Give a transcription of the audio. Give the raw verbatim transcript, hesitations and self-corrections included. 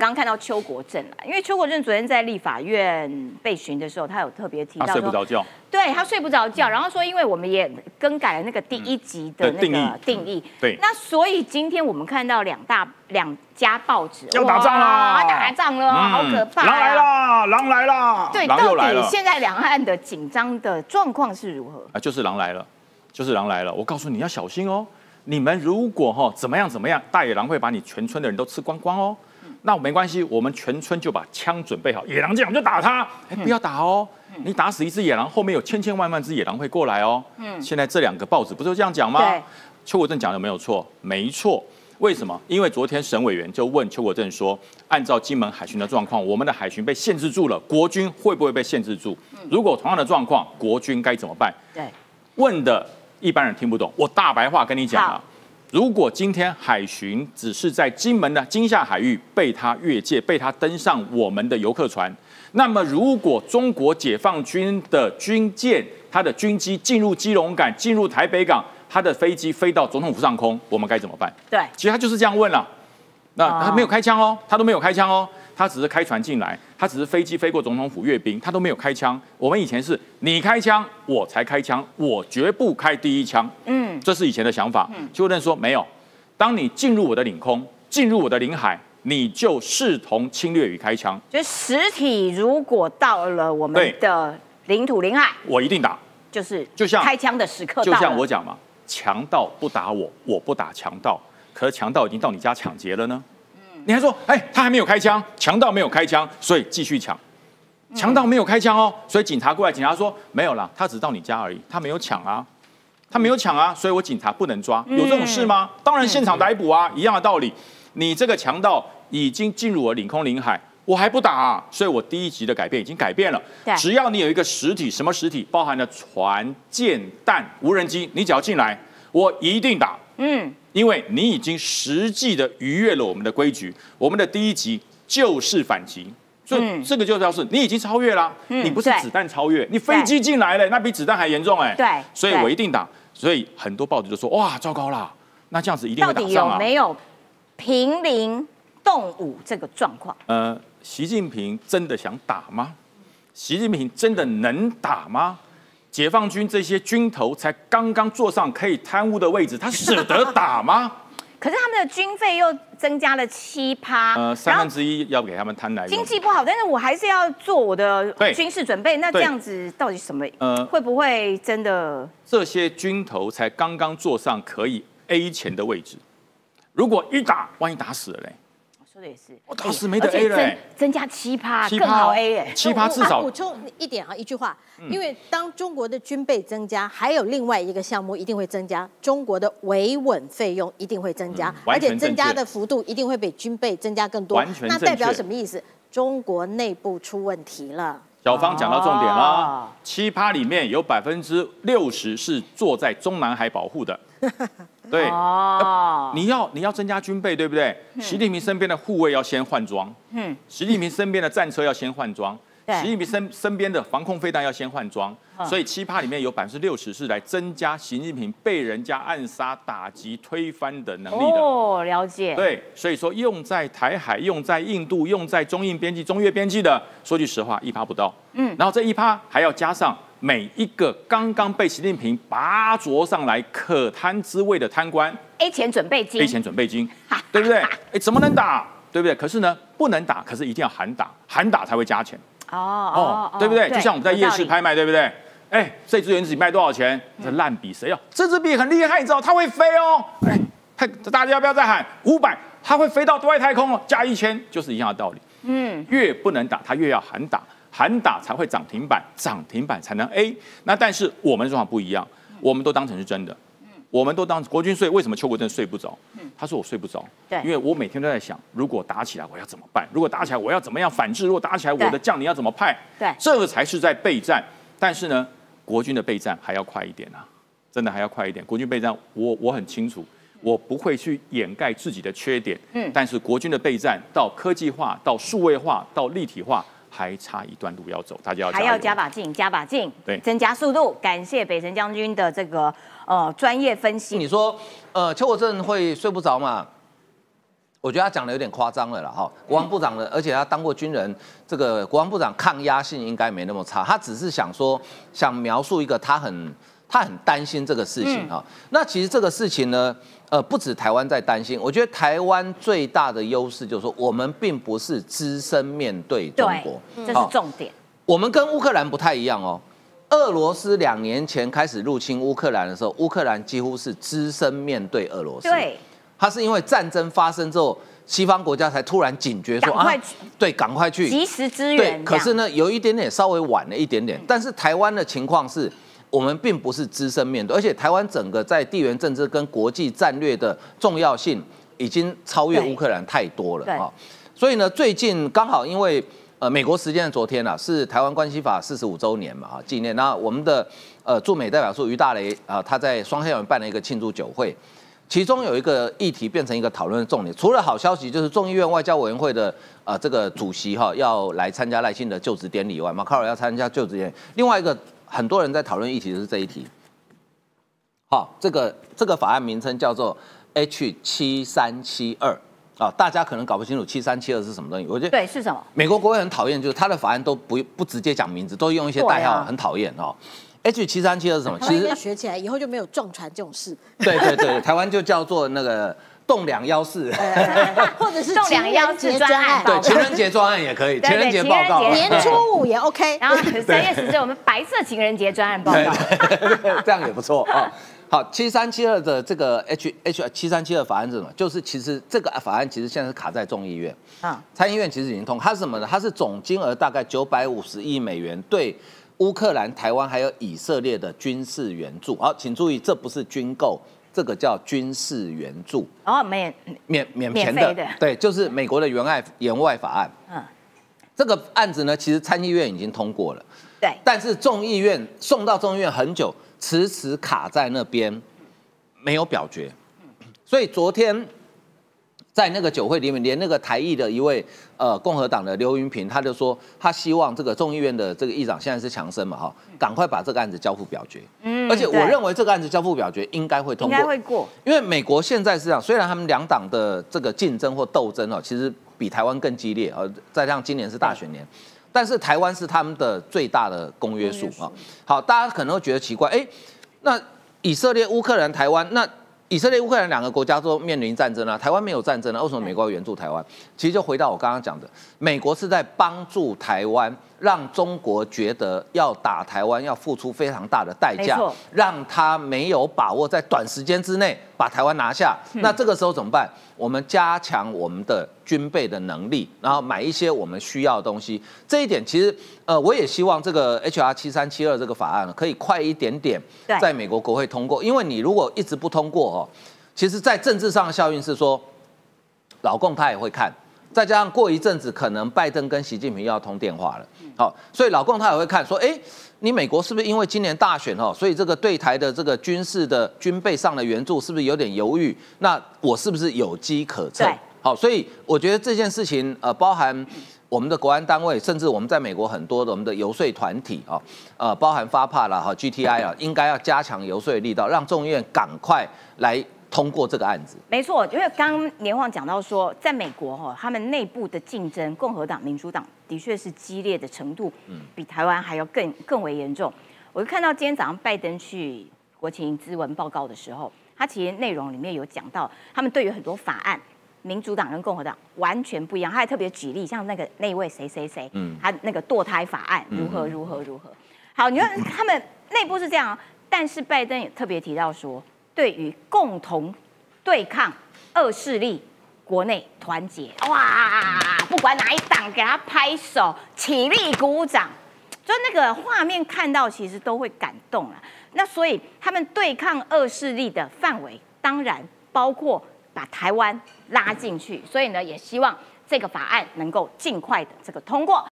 刚刚看到邱国正啦，因为邱国正昨天在立法院被询的时候，他有特别提到他睡不着觉， 对他睡不着觉，然后说因为我们也更改了那个第一集的那个定义， 对， 那所以今天我们看到两大两家报纸要打仗啦， 打仗了，好可怕！ 狼来啦，狼来啦， 对，到底现在两岸的紧张的状况是如何？ 啊，就是狼来了，就是狼来了，我告诉你要小心哦。你们如果哈、哦、怎么样怎么样，大野狼会把你全村的人都吃光光哦。嗯、那没关系，我们全村就把枪准备好，野狼进来我们就打他。哎，不要打哦，嗯、你打死一只野狼，后面有千千万万只野狼会过来哦。嗯，现在这两个报纸不是这样讲吗？ 对， 邱国正讲的没有错，没错。为什么？因为昨天省委员就问邱国正说，按照金门海巡的状况，我们的海巡被限制住了，国军会不会被限制住？嗯、如果同样的状况，国军该怎么办？ 对， 问的。一般人听不懂，我大白话跟你讲啊，如果今天海巡只是在金门的金厦海域被他越界，被他登上我们的游客船，那么如果中国解放军的军舰、他的军机进入基隆港、进入台北港，他的飞机飞到总统府上空，我们该怎么办？ 对， 其实他就是这样问了。那他没有开枪哦，他都没有开枪哦，他只是开船进来，他只是飞机飞过总统府阅兵，他都没有开枪。我们以前是你开枪，我才开枪，我绝不开第一枪。嗯，这是以前的想法。嗯，邱国正说没有，当你进入我的领空，进入我的领海，你就视同侵略与开枪。 就是实体如果到了我们的领土领海，我一定打。 就是就像开枪的时刻到了， 就像我讲嘛，强盗不打我，我不打强盗。可是强盗已经到你家抢劫了呢，嗯、你还说，哎、欸，他还没有开枪，强盗没有开枪，所以继续抢。强盗没有开枪哦，所以警察过来，警察说没有啦，他只到你家而已，他没有抢啊，他没有抢啊，所以我警察不能抓，有这种事吗？嗯、当然现场逮捕啊，一样的道理。你这个强盗已经进入我领空领海，我还不打啊，所以我第一集的改变已经改变了。只要你有一个实体，什么实体？包含了船、舰、弹、无人机，你只要进来，我一定打。嗯，因为你已经实际的逾越了我们的规矩，我们的第一集就是反击，所以这个就表示你已经超越了，嗯、你不是子弹超越，你飞机进来了，那比子弹还严重哎。 对， 所以我一定打。所以很多报纸就说哇，糟糕啦，那这样子一定会打仗啊。 到底有没有平陵动武这个状况？ 呃，习近平真的想打吗？习近平真的能打吗？解放军这些军头才刚刚坐上可以贪污的位置，他舍得打吗？ 可是他们的军费又增加了七趴， 呃，三分之一要给他们贪来用。 经济不好，但是我还是要做我的军事准备。那这样子到底什么？呃，会不会真的？ 这些军头才刚刚坐上可以 A 钱的位置，如果一打，万一打死了嘞？ 说的也是， 我打死没得 A 了、欸， 增加七趴更好 A 哎、欸， 七趴至少。 补充一点啊，一句话，因为当中国的军备增加，还有另外一个项目一定会增加，中国的维稳费用一定会增加，嗯、而且增加的幅度一定会比军备增加更多。 完全正确。 那代表什么意思？中国内部出问题了。 小芳讲到重点了，七趴里面有百分之六十是坐在中南海保护的。对，哦、你要你要增加军备，对不对？嗯、习近平身边的护卫要先换装，嗯，习近平身边的战车要先换装，习近平身身边的防空飞弹要先换装，嗯、所以七趴里面有百分之六十是来增加习近平被人家暗杀、打击、推翻的能力的。 哦，了解。 对，所以说用在台海、用在印度、用在中印边境、中越边境的，说句实话，一趴不到。嗯，然后这一趴还要加上。每一个刚刚被习近平拔擢上来可贪之位的贪官 ，A 钱准备金 ，A 钱准备金，对不对？哎，怎么能打？对不对？可是呢，不能打，可是一定要喊打，喊打才会加钱。哦哦，对不对？就像我们在夜市拍卖，对不对？哎，这支原子笔卖多少钱？这烂笔谁要？这支笔很厉害，你知道它会飞哦。哎，太大家要不要再喊五百？它会飞到外太空哦，加一千，就是一样的道理。嗯，越不能打，它越要喊打。喊打才会涨停板，涨停板才能 A。那但是我们的状况不一样，我们都当成是真的，我们都当国军睡。为什么邱国正睡不着？他说我睡不着，对，因为我每天都在想，如果打起来我要怎么办？如果打起来我要怎么样反制？如果打起来我的将领要怎么派？对，这个才是在备战。但是呢，国军的备战还要快一点啊，真的还要快一点。国军备战，我我很清楚。我不会去掩盖自己的缺点，嗯，但是国军的备战到科技化、到数位化、到立体化。还差一段路要走，大家要还要加把劲，加把劲， 对， 增加速度。感谢北辰将军的这个呃专业分析。 你说，呃，邱国正会睡不着嘛？ 我觉得他讲的有点夸张了啦，哈，国防部长的，而且他当过军人，这个国防部长抗压性应该没那么差，他只是想说，想描述一个他很他很担心这个事情哈。嗯、那其实这个事情呢，呃，不止台湾在担心，我觉得台湾最大的优势就是说，我们并不是只身面对中国， 对，这是重点。 我们跟乌克兰不太一样哦。俄罗斯两年前开始入侵乌克兰的时候，乌克兰几乎是只身面对俄罗斯。 对。 他是因为战争发生之后，西方国家才突然警觉说啊，对，赶快去及时支援。 对，可是呢，有一点点稍微晚了一点点。但是台湾的情况是，我们并不是只身面对，而且台湾整个在地缘政治跟国际战略的重要性已经超越乌克兰太多了啊。所以呢，最近刚好因为呃美国时间的昨天啊，是台湾关系法四十五周年嘛啊纪念。那我们的呃驻美代表处于大雷啊，他在双校园办了一个庆祝酒会。其中有一个议题变成一个讨论的重点，除了好消息就是众议院外交委员会的呃这个主席哈要来参加赖清德就职典礼以外，马卡尔要参加就职典礼。另外一个很多人在讨论议题的是这一题，好，这个这个法案名称叫做 H 七三七二啊，大家可能搞不清楚七三七二是什么东西。我觉得对是什么？ 美国国会很讨厌，就是他的法案都不不直接讲名字，都用一些代号，很讨厌哦。H 七三七二是什么？ 其实要学起来，以后就没有撞船这种事。 对对对，台湾就叫做那个栋梁幺四， 或者是栋梁幺四专案。 对，情人节专案也可以，情人节报告， 年初五也 OK。 然后三月十四我们白色情人节专案报告， 这样也不错啊。好，七三七二的这个 H H 七三七二法案是什么？就是其实这个法案其实现在是卡在众议院，啊，参议院其实已经通，它是什么呢？它是总金额大概九百五十亿美元对乌克兰、台湾还有以色列的军事援助。好，请注意，这不是军购，这个叫军事援助。 哦，免免免钱的，的对，就是美国的援外援外法案。嗯，这个案子呢，其实参议院已经通过了， 对， 但是众议院送到众议院很久，迟迟卡在那边，没有表决。所以昨天在那个酒会里面，连那个台裔的一位呃共和党的刘云平，他就说他希望这个众议院的这个议长现在是强生嘛哈，赶快把这个案子交付表决。嗯，而且我认为这个案子交付表决应该会通过， 应该会过。 因为美国现在是这样，虽然他们两党的这个竞争或斗争哦，其实比台湾更激烈啊，再加上今年是大选年，但是台湾是他们的最大的公约数啊。好，大家可能会觉得奇怪，哎，那以色列、乌克兰、台湾那。以色列、乌克兰两个国家都面临战争啊，台湾没有战争啊，为什么美国要援助台湾？其实就回到我刚刚讲的，美国是在帮助台湾，让中国觉得要打台湾要付出非常大的代价，让他没有把握在短时间之内把台湾拿下。嗯、那这个时候怎么办？我们加强我们的军备的能力，然后买一些我们需要的东西。这一点其实，呃，我也希望这个 H R 七三七二这个法案可以快一点点，在美国国会通过。因为你如果一直不通过哦，其实在政治上的效应是说，老共他也会看，再加上过一阵子可能拜登跟习近平又要通电话了，好，所以老共他也会看说，哎，你美国是不是因为今年大选哦，所以这个对台的这个军事的军备上的援助是不是有点犹豫？那我是不是有机可乘？好，所以我觉得这件事情呃，包含我们的国安单位，甚至我们在美国很多的我们的游说团体啊，呃，包含发帕啦哈 G T I 啊，应该要加强游说的力道，让众议院赶快来通过这个案子。 没错，因为刚刚连晃讲到说，在美国哈，他们内部的竞争，共和党、民主党的确是激烈的程度，比台湾还要更更为严重。我就看到今天早上拜登去国情咨文报告的时候，他其实内容里面有讲到，他们对于很多法案，民主党跟共和党完全不一样。他还特别举例，像那个那一位谁谁谁，嗯，他那个堕胎法案如何如何如何。好，你看他们内部是这样，但是拜登也特别提到说，对于共同对抗恶势力，国内团结，哇，不管哪一党，给他拍手起立鼓掌，就那个画面看到其实都会感动了。那所以他们对抗恶势力的范围，当然包括把台湾拉进去，所以呢，也希望这个法案能够尽快的这个通过。